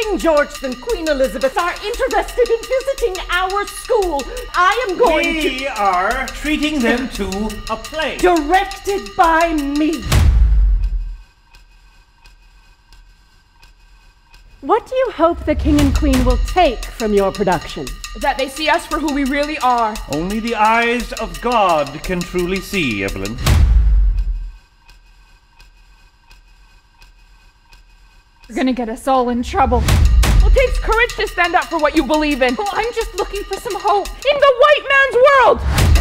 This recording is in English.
King George and Queen Elizabeth are interested in visiting our school. I am going to... We are treating them to a play. Directed by me. What do you hope the King and Queen will take from your production? That they see us for who we really are. Only the eyes of God can truly see, Evelyn. You're gonna get us all in trouble. Well, it takes courage to stand up for what you believe in. Well, I'm just looking for some hope in the white man's world!